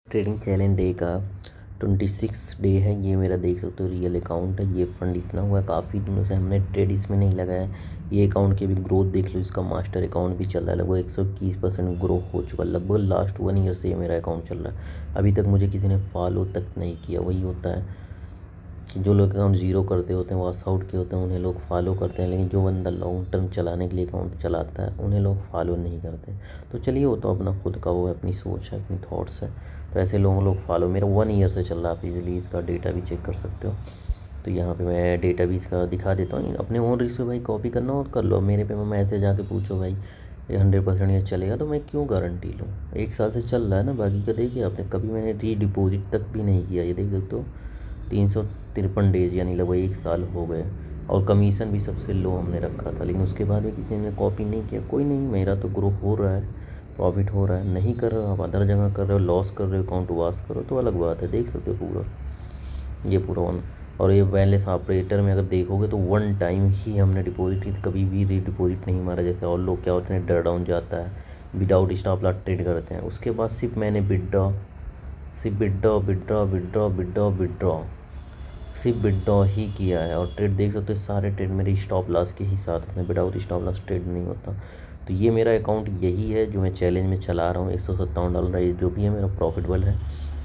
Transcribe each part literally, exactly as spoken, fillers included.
Trading challenge day का twenty six day है। ये मेरा देख सकते हो रियल अकाउंट है। ये फंड इतना हुआ है, काफ़ी दिनों से हमने ट्रेड इसमें नहीं लगाया। ये अकाउंट की भी ग्रोथ देख लो, इसका मास्टर अकाउंट भी चल रहा है, लगभग एक सौ इक्कीस परसेंट ग्रो हो चुका है। लगभग लास्ट वन ईयर से ये मेरा अकाउंट चल रहा है। अभी तक मुझे किसी ने फॉलो तक नहीं किया। वही होता है कि जो लोग अकाउंट ज़ीरो करते होते हैं, वॉश आउट के होते हैं, उन्हें लोग फॉलो करते हैं, लेकिन जो बंदा लॉन्ग टर्म चलाने के लिए अकाउंट चलाता है उन्हें लोग फॉलो नहीं करते। तो चलिए, वो तो अपना खुद का वो है, अपनी सोच है, अपनी थॉट्स है। तो ऐसे लोगों लोग फॉलो, मेरा वन ईयर से चल रहा है, आप इजीली इसका डेटा भी चेक कर सकते हो। तो यहाँ पे मैं डेटा भी इसका दिखा देता हूँ। अपने ओन रिस्क पे भाई कॉपी करना हो तो कर लो। मेरे पे मैं ऐसे जाके पूछो भाई ये हंड्रेड परसेंट ये चलेगा, तो मैं क्यों गारंटी लूँ। एक साल से चल रहा है ना। बाकी का देखिए आपने, कभी मैंने री डिपॉजिट तक भी नहीं किया। ये देख सकते हो, तीन सौ तिरपन डेज यानी लगभग एक साल हो गए। और कमीशन भी सबसे लो हमने रखा था, लेकिन उसके बाद भी किसी ने कॉपी नहीं किया। कोई नहीं, मेरा तो ग्रो हो रहा है, प्रॉफिट हो रहा है। नहीं कर रहे हो आप, अदर जगह कर रहे हो, लॉस कर रहे हो, अकाउंट वाश करो तो अलग बात है। देख सकते हो पूरा, ये पूरा वन। और ये बैलेंस ऑपरेटर में अगर देखोगे तो वन टाइम ही हमने डिपॉजिट की थी, कभी भी री डिपॉजिट नहीं मारा। जैसे और लोग क्या होते हैं, डर डाउन जाता है, विदाउट स्टॉप लॉस ट्रेड करते हैं। उसके बाद सिर्फ मैंने विड्रॉ सिर्फ withdraw withdraw withdraw withdraw withdraw सिर्फ विड्रॉ ही किया है। और ट्रेड देख सकते हो, सारे ट्रेड मेरे स्टॉप लॉस के ही साथ हैं, विदाउट स्टॉप लॉस ट्रेड नहीं होता। तो ये मेरा अकाउंट यही है जो मैं चैलेंज में चला रहा हूँ। एक सौ सत्तावन डॉलर ये जो भी है मेरा प्रॉफिटेबल है।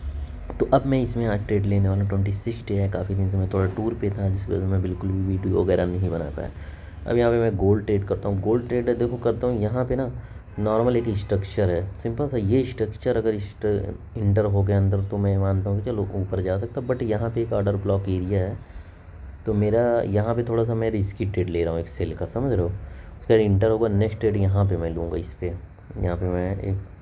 तो अब मैं इसमें आज ट्रेड लेने वाला। ट्वेंटी सिक्स डे है, काफ़ी दिन से मैं थोड़ा टूर पे था, जिसकी वजह से मैं बिल्कुल भी वीडियो वगैरह नहीं बना पाया। अब यहाँ पे मैं गोल्ड ट्रेड करता हूँ। गोल्ड ट्रेड देखो करता हूँ यहाँ पे ना, नॉर्मल एक स्ट्रक्चर है, सिंपल सा। ये स्ट्रक्चर अगर इंटर हो गया अंदर तो मैं मानता हूँ कि चलो ऊपर जा सकता। बट यहाँ पे एक ऑर्डर ब्लॉक एरिया है, तो मेरा यहाँ पे थोड़ा सा मैं रिस्की ट्रेड ले रहा हूँ एक सेल का, समझ रहे हो। उसका इंटर होगा, नेक्स्ट ट्रेड यहाँ पे मैं लूँगा। इस पर यहाँ पे मैं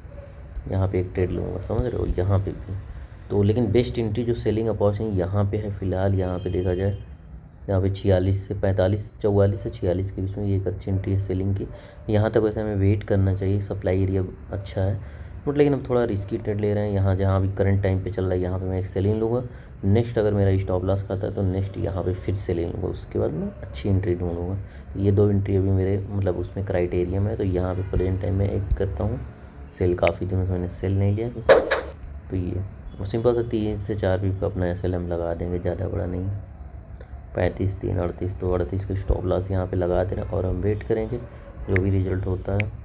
एक यहाँ पे एक ट्रेड लूँगा, समझ रहे हो, यहाँ पे भी। तो लेकिन बेस्ट एंट्री जो सेलिंग अपॉर्चुनिटी यहाँ पे है फ़िलहाल, यहाँ पे देखा जाए, यहाँ पे छियालीस से पैंतालीस, चौवालीस से छियालीस के बीच में ये एक अच्छी एंट्री है सेलिंग की। यहाँ तक वैसे हमें वेट करना चाहिए, सप्लाई एरिया अच्छा है। बट लेकिन अब थोड़ा रिस्की ट्रेड ले रहे हैं। यहाँ जहाँ भी करंट टाइम पे चल रहा है, यहाँ पे मैं एक सेलिंग लूँगा। नेक्स्ट अगर मेरा स्टॉप लॉस खाता है तो नेक्स्ट यहाँ पे फिर सेलिंग लूँगा। उसके बाद मैं अच्छी एंट्री ढूंढूंगा। तो ये दो एंट्री अभी मेरे मतलब उसमें क्राइटेरिया में है। तो यहाँ पे प्रेजेंट टाइम में एक करता हूँ सेल। काफ़ी दिनों से मैंने सेल नहीं लिया, तो ये और सिंपल सा तीन से चार पीप का अपना एस एल एम लगा देंगे, ज़्यादा बड़ा नहीं। पैंतीस तीन अड़तीस, तो अड़तीस के स्टॉप लॉस यहाँ पे लगा देना और हम वेट करेंगे जो भी रिजल्ट होता है।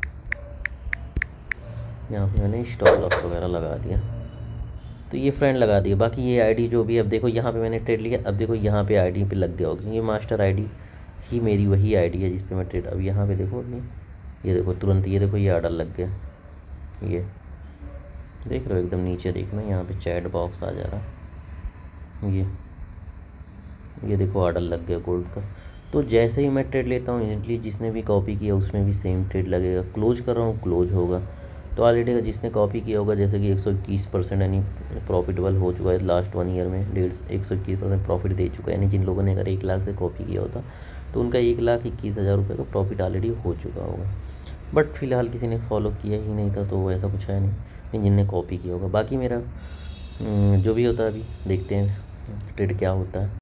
यहाँ पे मैंने स्टॉप लॉस वगैरह लगा दिया, तो ये फ्रेंड लगा दिया। बाकी ये आईडी जो भी, अब देखो यहाँ पे मैंने ट्रेड लिया। अब देखो यहाँ पे आईडी पे लग गया होगा, ये मास्टर आईडी ही मेरी वही आईडी है जिस पे मैं ट्रेड। अब यहाँ पे देखो अपनी, ये देखो तुरंत, ये देखो ये ऑर्डर लग गया। ये देख रहे हो, एकदम नीचे देखना, यहाँ पे चैट बॉक्स आ जा रहा। ये ये देखो ऑर्डर लग गया गोल्ड का। तो जैसे ही मैं ट्रेड लेता हूँ, इजीली जिसने भी कॉपी किया उसमें भी सेम ट्रेड लगेगा। क्लोज कर रहा हूँ, क्लोज होगा। तो ऑलरेडी का जिसने कॉपी किया होगा, जैसे कि एक सौ इक्कीस परसेंट यानी प्रॉफिटेबल हो चुका है लास्ट वन ईयर में। डेढ़ एक सौ इक्कीस परसेंट प्रॉफिट दे चुका है। यानी जिन लोगों ने अगर एक लाख से कॉपी किया होता तो उनका एक लाख इक्कीस हज़ार रुपये का प्रॉफिट ऑलरेडी हो चुका होगा। बट फिलहाल किसी ने फॉलो किया ही नहीं था, तो ऐसा कुछ है नहीं, नहीं जिनने कॉपी किया होगा। बाकी मेरा हम्म, जो भी होता है अभी देखते हैं ट्रेड क्या होता है।